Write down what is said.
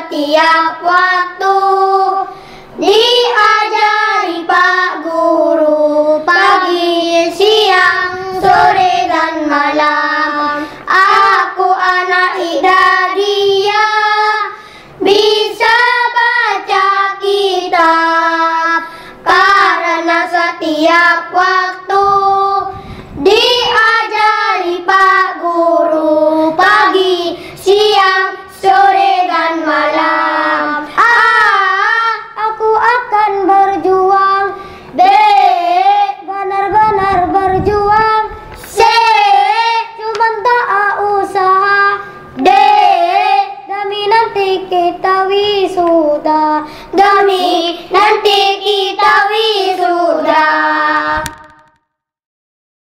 setiap waktu. Diajari Pak Guru pagi, siang, sore dan malam. Aku anak Idaria, bisa baca kitab karena setiap waktu diajari Pak Guru pagi, siang, sore dan malam. Aku akan berjuang. B, benar-benar berjuang. C, cuma tak usaha. D, demi nanti kita wisuda. Demi nanti